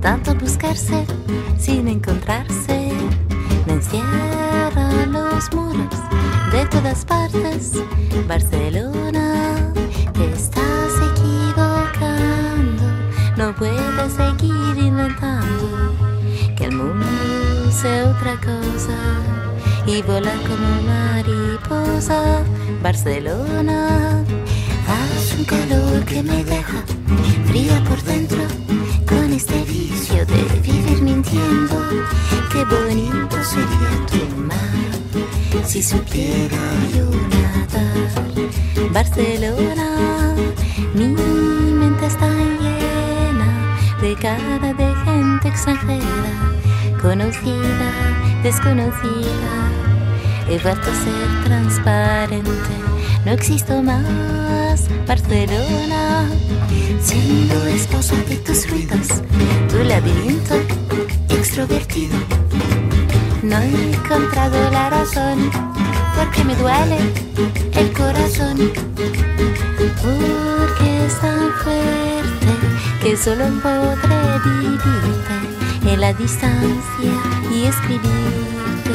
tanto buscarse sin encontrarse. Me encierran los muros de todas partes. Barcelona, te estás equivocando. No puedes seguir inventando que el mundo sea otra cosa y volar como mariposa. Barcelona, hace un calor que me deja fría por dentro, con este vicio de vivir mintiendo. Qué bonito sería tu mar si supiera yo nadar. Barcelona, mi mente está llena de cara de gente extranjera, conocida, desconocida. He vuelto a ser transparente, no existo más. Barcelona, siendo esposa de tus ruidos, tu laberinto extrovertido. No he encontrado la razón, porque me duele el corazón, porque es tan fuerte que solo podré vivirte en la distancia y escribirte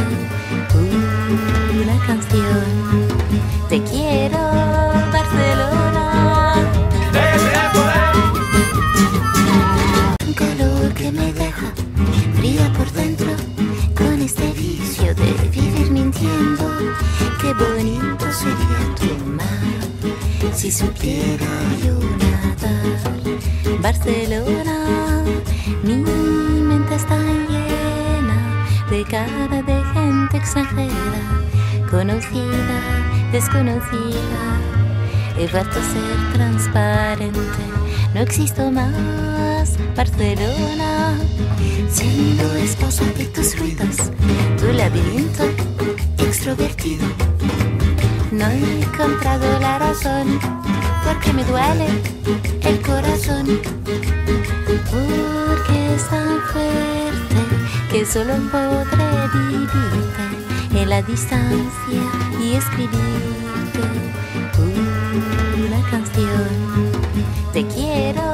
una canción. Te quiero, Barcelona. Un calor que me deja fría por dentro, con este vicio de vivir mintiendo. Qué bonito sería tu mar si supiera yo nadar. Barcelona, mi mente está llena de cara de gente extranjera, conocida, desconocida. He vuelto a ser transparente, no existo más. Barcelona, siendo esposa de tus ruidos, tu laberinto extrovertido. No he encontrado la razón, porque me duele el corazón, porque es tan fuerte que solo podré vivirte en la distancia y escribirte una canción. Te quiero,